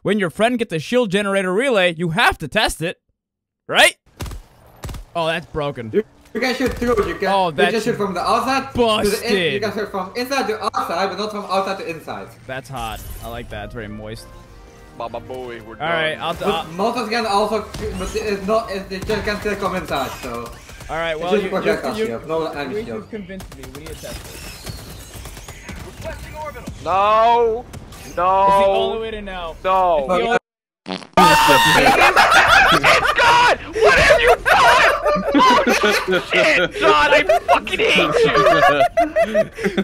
when your friend gets a shield generator relay, you have to test it, right? Oh, that's broken. You can shoot through. You can. You just shoot from the outside busted. to the in. You can shoot from inside to outside, but not from outside to inside. That's hot. I like that. It's very moist. Baba boy, we're done. All right, Motors can also, but it's not. They just can still come inside. So. All right. Well, you convinced me. We need to test this. No. It's the only way to know. No. It's God! What have you done? Oh shit, John! I fucking hate you!